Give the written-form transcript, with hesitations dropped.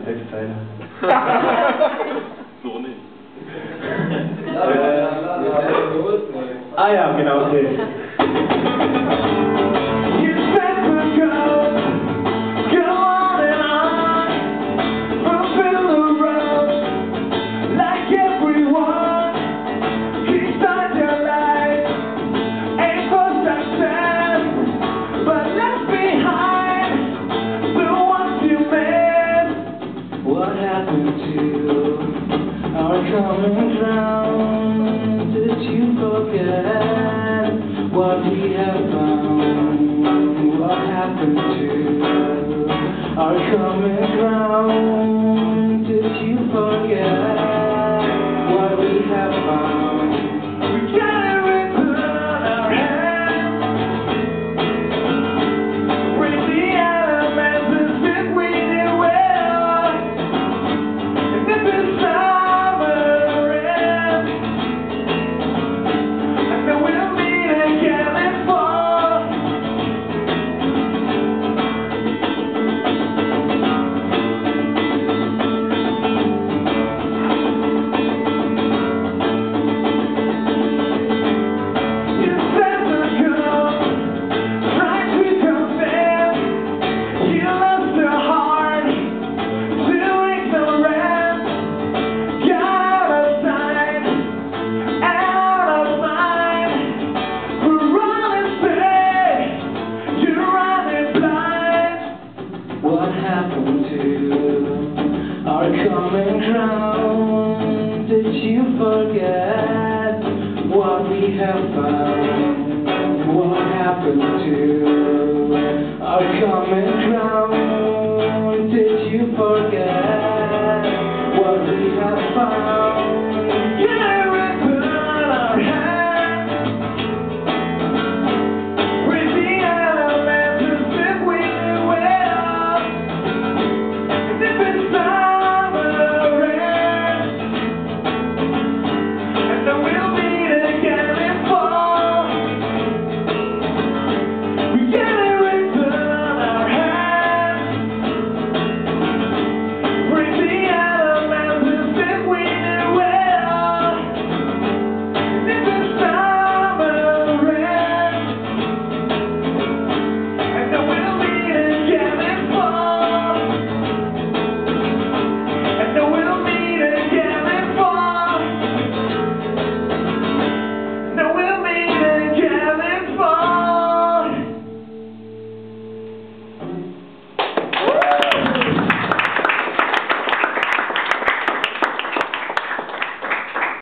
Textteile. So nicht. Ah ja, genau, okay. What happened to our common ground? Did you forget what we have found? What happened to our common ground? Did you forget what we have found? We gotta return our hands, bring the elements as if we did well. And if it's summer ends, and then we'll meet again in fall. You said to come, tried to confess, you lost your heart to ignorance. Got out of sight, out of mind. We're running straight, you're running blind. What happened to our common ground? Did you forget what we have found? What happened to our common ground? Did you forget